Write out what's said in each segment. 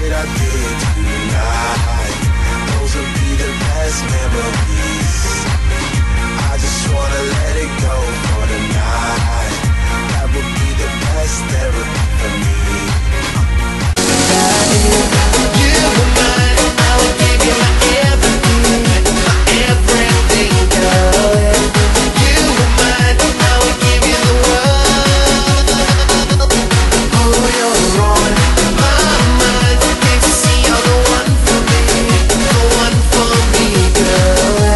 that I did tonight, those will be the best memories. I just wanna let it go for the night. That would be the best therapy for me. You were mine, I would give you my everything, girl. You were mine, I would give you the world. Oh, you're on my mind. Can't you see you're the one for me, the one for me, girl.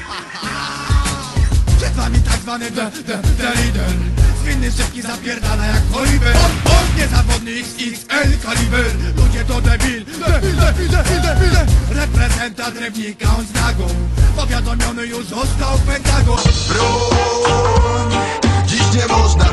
Przed wami tak zwany lider. Zwinny, szybki, zapierdala jak Oliver. On niezawodny XXL kaliber. Ludzie to debile. Reprezentant Rybnika, on z nagą. Powiadomiony już został Pentagon. Broń, dziś nie można